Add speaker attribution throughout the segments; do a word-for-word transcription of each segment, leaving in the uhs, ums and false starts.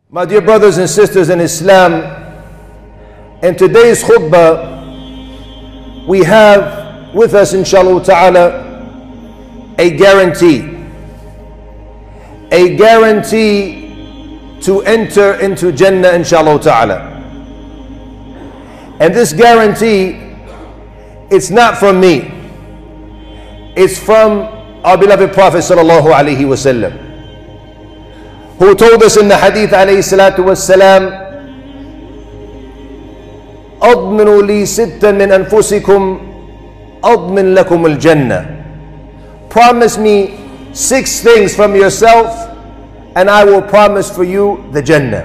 Speaker 1: My dear brothers and sisters in Islam, in today's khutbah, we have with us, inshallah ta'ala, a guarantee. A guarantee to enter into Jannah, inshallah ta'ala. And this guarantee, it's not from me. It's from our beloved Prophet sallallahu alaihi wasallam, who told us in the hadith alayhi salatu wassalam, أضمنوا لي ستا من أنفسكم أضمن لكم الجنة. Promise me six things from yourself and I will promise for you the Jannah.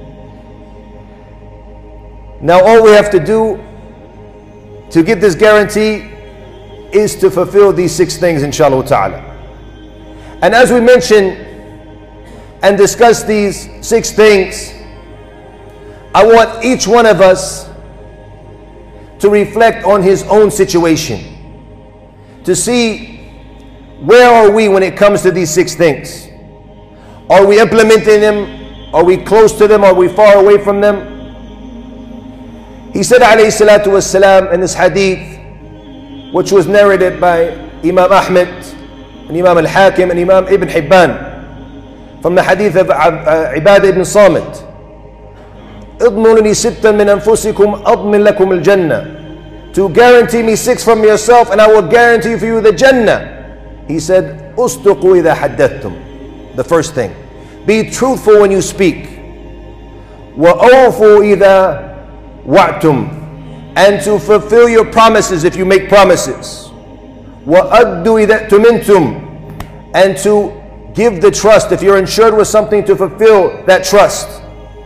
Speaker 1: Now all we have to do to get this guarantee is to fulfill these six things, inshallah ta'ala. And as we mentioned and discuss these six things, I want each one of us to reflect on his own situation, to see where are we when it comes to these six things. Are we implementing them? Are we close to them? Are we far away from them? He said alayhi salatu wassalam in this hadith, which was narrated by Imam Ahmed and Imam al-Hakim and Imam Ibn Hibban, from the hadith of uh, Ibadah ibn Samit, اضمنوا لي ستا من أنفسكم أضمن لكم الجنة. To guarantee me six from yourself and I will guarantee for you the Jannah. He said, أصدقوا إذا حدثتم. The first thing, be truthful when you speak. وأوفوا إذا وعدتم. And to fulfill your promises if you make promises. وأدوا إذا اؤتمنتم. And to give the trust if you're insured with something, to fulfill that trust.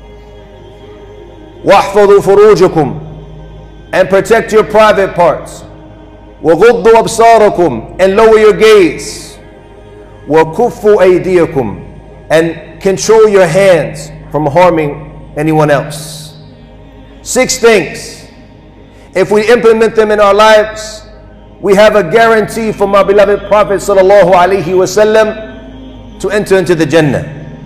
Speaker 1: وَاحْفَظُوا فُرُوجَكُمْ. And protect your private parts. وَغُضُّوا أَبْصَارَكُمْ. And lower your gaze. وَكُفُّوا أَيْدِيَكُمْ. And control your hands from harming anyone else. Six things. If we implement them in our lives, we have a guarantee from our beloved Prophet sallallahu alaihi wasallam to enter into the Jannah.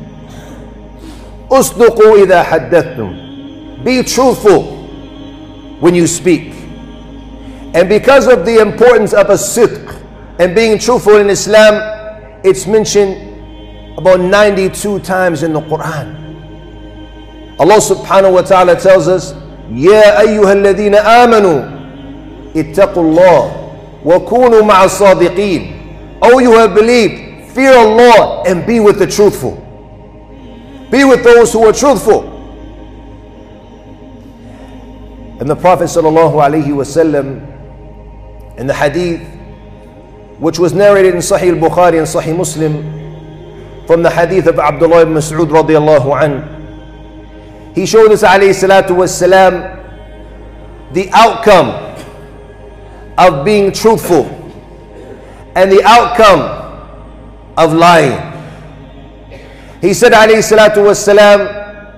Speaker 1: أُصْدُقُوا إِذَا حَدَّثْتُمْ. Be truthful when you speak. And because of the importance of a sidq and being truthful in Islam, it's mentioned about ninety-two times in the Quran. Allah subhanahu wa ta'ala tells us, يَا أَيُّهَا الَّذِينَ آمَنُوا اتَّقُوا اللَّهَ وَكُونُوا مَعَ الصَّادِقِينَ. Oh, you have believed, fear Allah and be with the truthful. Be with those who are truthful. And the Prophet sallallahu alaihi wasallam, in the hadith which was narrated in Sahih al-Bukhari and Sahih Muslim, from the hadith of Abdullah ibn Mas'ud radiyallahu anhu, he showed us alayhi salatu wassalam the outcome of being truthful and the outcome of lying. He said alayhi salatu wassalam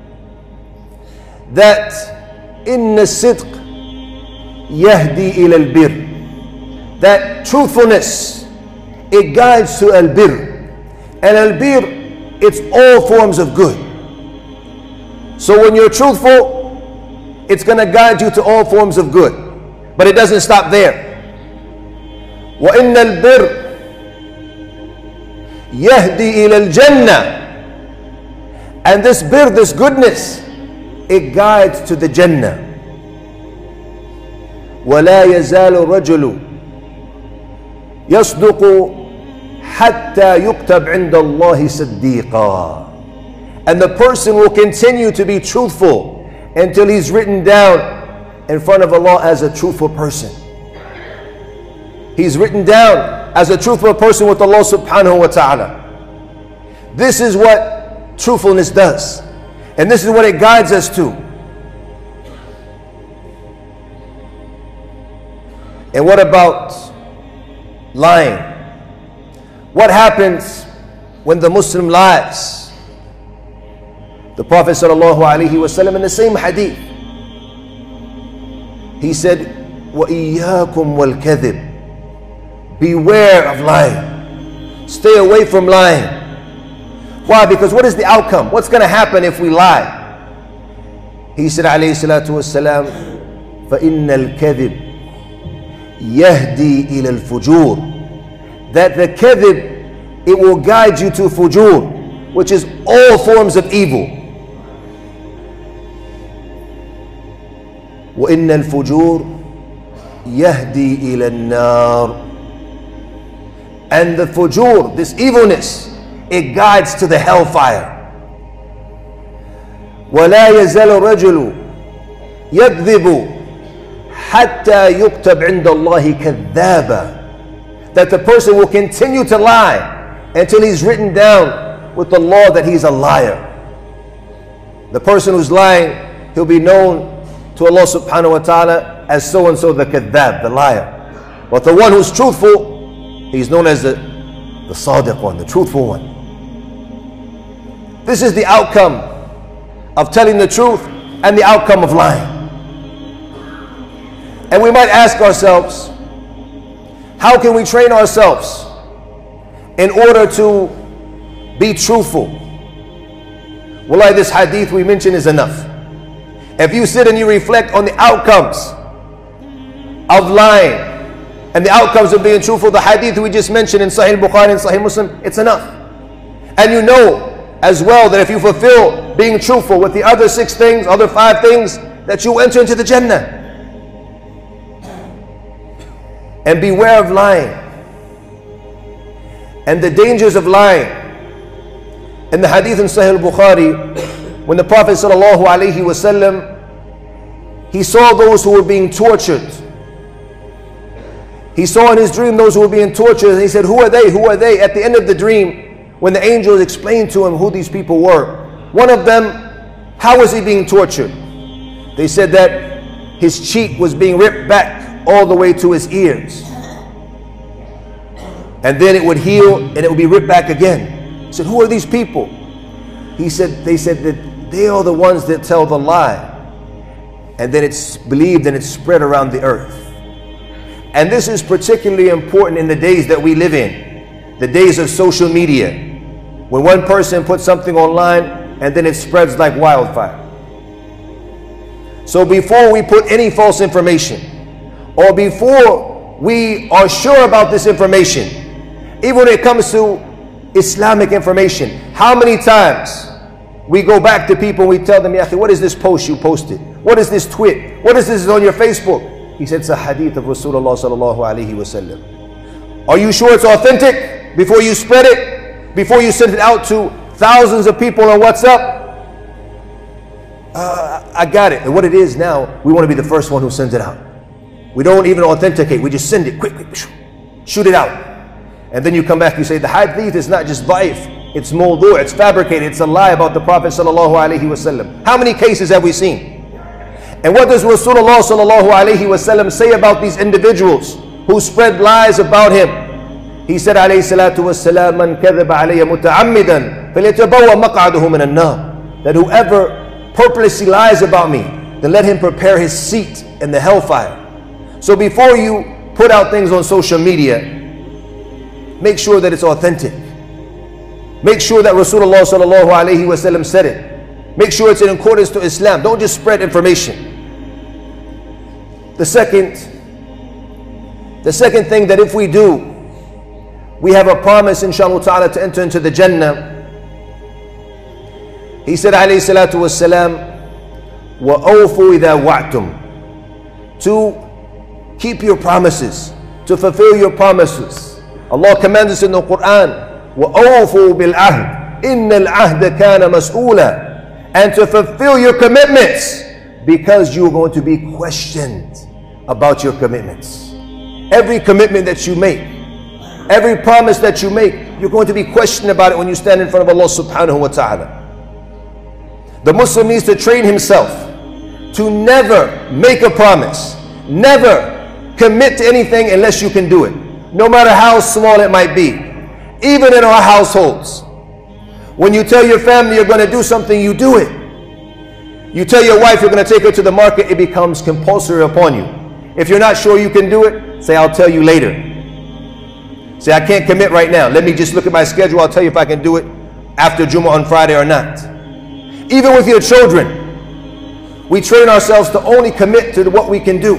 Speaker 1: that إن الصدق يهدي إلى البر. That truthfulness, it guides to al-bir. And al-bir, it's all forms of good. So when you're truthful, it's going to guide you to all forms of good. But it doesn't stop there. وإن البر يهدي إلى الجنة. And this bir, this goodness, it guides to the Jannah. ولا يزال الرجل يصدق حتى يكتب عند الله صديقا. And the person will continue to be truthful until he's written down in front of Allah as a truthful person. He's written down as a truthful person with Allah subhanahu wa ta'ala. This is what truthfulness does. And this is what it guides us to. And what about lying? What happens when the Muslim lies? The Prophet sallallahu alaihi wasallam in the same hadith, he said, وَإِيَّاكُمْ وَالْكَذِبِ. Beware of lying. Stay away from lying. Why? Because what is the outcome? What's going to happen if we lie? He said, alayhi salatu wassalam, فَإِنَّ الْكَذِبِ يَهْدِي إِلَى الْفُجُورِ, that the kadhib, it will guide you to fujur, which is all forms of evil. وَإِنَّ الْفُجُورِ يَهْدِي إِلَى النَّارِ, and the fujur, this evilness, it guides to the hellfire. وَلَا يَزَالُ الرَّجُلُ يَكْذِبُ حَتَّى يُكْتَبْ عِنْدَ اللَّهِ كَذَّابًا, that the person will continue to lie until he's written down with the law that he's a liar. The person who's lying, he'll be known to Allah subhanahu wa ta'ala as so-and-so the kadhab, the liar. But the one who's truthful, he's known as the, the sadiq one, the truthful one. This is the outcome of telling the truth and the outcome of lying. And we might ask ourselves, how can we train ourselves in order to be truthful? Wallahi, this hadith we mentioned is enough. If you sit and you reflect on the outcomes of lying and the outcomes of being truthful, the hadith we just mentioned in Sahih Bukhari and Sahih Muslim, it's enough. And you know as well that if you fulfill being truthful with the other six things, other five things, that you enter into the Jannah. And beware of lying and the dangers of lying. In the hadith in Sahih Bukhari, when the Prophet sallallahu alaihi wasallam, he saw those who were being tortured. He saw in his dream those who were being tortured, and he said, who are they? Who are they? At the end of the dream, when the angels explained to him who these people were, one of them, how was he being tortured? They said that his cheek was being ripped back all the way to his ears, and then it would heal and it would be ripped back again. He said, who are these people? He said, they said that they are the ones that tell the lie, and then it's believed and it's spread around the earth. And this is particularly important in the days that we live in, the days of social media, when one person puts something online and then it spreads like wildfire. So before we put any false information, or before we are sure about this information, even when it comes to Islamic information, how many times we go back to people and we tell them, what is this post you posted? What is this tweet? What is this on your Facebook? He said, it's a hadith of Rasulullah sallallahu alaihi wasallam. Are you sure it's authentic before you spread it? Before you send it out to thousands of people on WhatsApp? Uh, I got it. And what it is now, we want to be the first one who sends it out. We don't even authenticate. We just send it quick, quick, shoot it out. And then you come back, you say, the hadith is not just da'if, it's mawdu', it's fabricated, it's a lie about the Prophet sallallahu alaihi wasallam. How many cases have we seen? And what does Rasulullah sallallahu alaihi wasallam say about these individuals who spread lies about him? He said, alayhi salatu wassalam, man kadhaba alayya muta'ammidan falyatabawwa maq'adahu min an-nar, that whoever purposely lies about me, then let him prepare his seat in the hellfire. So before you put out things on social media, make sure that it's authentic. Make sure that Rasulullah sallallahu alaihi wasallam said it. Make sure it's in accordance to Islam. Don't just spread information. The second, the second thing that if we do, we have a promise inshallah ta'ala to enter into the Jannah. He said alayhi salatu wassalam, وَأَوْفُوا إِذَا وَعْتُمْ, to keep your promises, to fulfill your promises. Allah commands us in the Quran, وَأَوْفُوا بِالْعَهْدِ إِنَّ الْعَهْدَ كَانَ مَسْئُولًا, and to fulfill your commitments, because you are going to be questioned about your commitments. Every commitment that you make, every promise that you make, you're going to be questioned about it when you stand in front of Allah subhanahu wa ta'ala. The Muslim needs to train himself to never make a promise, never commit to anything unless you can do it, no matter how small it might be. Even in our households, when you tell your family you're going to do something, you do it. You tell your wife you're going to take her to the market, it becomes compulsory upon you. If you're not sure you can do it, say, I'll tell you later. Say, I can't commit right now. Let me just look at my schedule. I'll tell you if I can do it after Jumu'ah on Friday or not. Even with your children, we train ourselves to only commit to what we can do.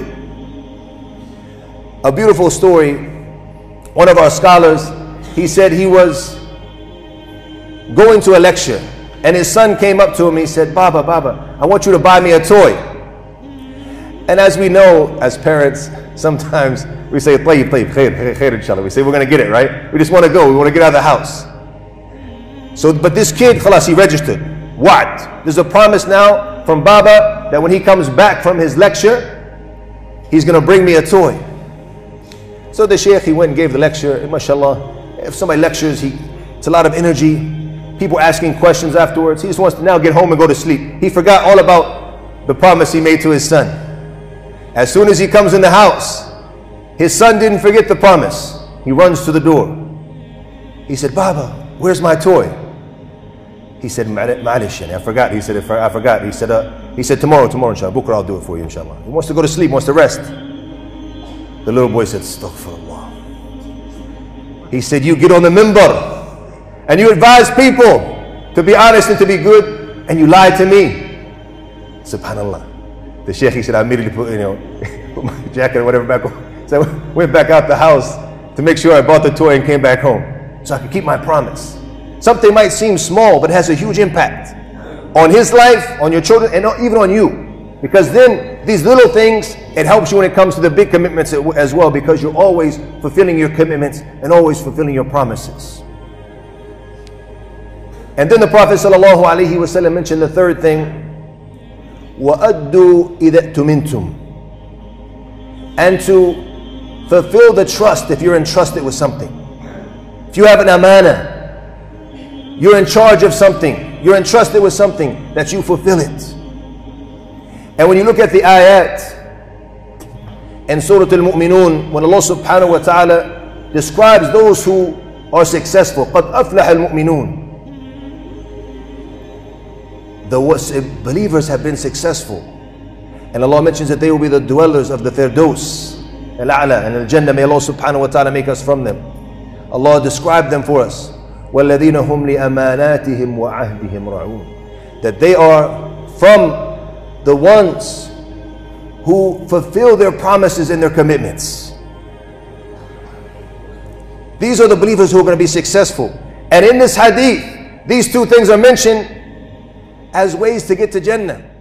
Speaker 1: A beautiful story, one of our scholars, he said he was going to a lecture and his son came up to him. He said, Baba, Baba, I want you to buy me a toy. And as we know, as parents, sometimes we say, tayyib, tayyib, khair, khair, inshallah. We say, we're going to get it, right? We just want to go. We want to get out of the house. So, but this kid, khalas, he registered. What? There's a promise now from Baba that when he comes back from his lecture, he's going to bring me a toy. So the sheikh, he went and gave the lecture. And mashallah, if somebody lectures, he, it's a lot of energy. People asking questions afterwards. He just wants to now get home and go to sleep. He forgot all about the promise he made to his son. As soon as he comes in the house, his son didn't forget the promise. He runs to the door. He said, Baba, where's my toy? He said, Ma'alish, I forgot. He said, I forgot. He said, uh, he said, tomorrow, tomorrow, inshallah. Bukra, I'll do it for you, inshallah. He wants to go to sleep, wants to rest. The little boy said, Astaghfirullah. He said, you get on the minbar and you advise people to be honest and to be good, and you lie to me. Subhanallah. The sheikh, he said, I immediately put, you know, put my jacket or whatever back on. So I went back out the house to make sure I bought the toy and came back home so I could keep my promise. Something might seem small, but it has a huge impact on his life, on your children, and even on you. Because then these little things, it helps you when it comes to the big commitments as well, because you're always fulfilling your commitments and always fulfilling your promises. And then the Prophet ﷺ mentioned the third thing, وَأَدُّوا إِذَا اؤْتُمِنْتُمْ, and to fulfill the trust if you're entrusted with something. If you have an amana, you're in charge of something, you're entrusted with something, that you fulfill it. And when you look at the ayat in Surah Al-Mu'minun, when Allah subhanahu wa ta'ala describes those who are successful, قَدْ أَفْلَحَ الْمُؤْمِنُونَ, the believers have been successful. And Allah mentions that they will be the dwellers of the Firdaus, Al-A'la, and Al-Jannah. May Allah subhanahu wa ta'ala make us from them. Allah described them for us. وَالَّذِينَ هُمْ لِأَمَانَاتِهِمْ وَعَهْدِهِمْ رَعُونَ, that they are from the ones who fulfill their promises and their commitments. These are the believers who are going to be successful. And in this hadith, these two things are mentioned as ways to get to Jannah.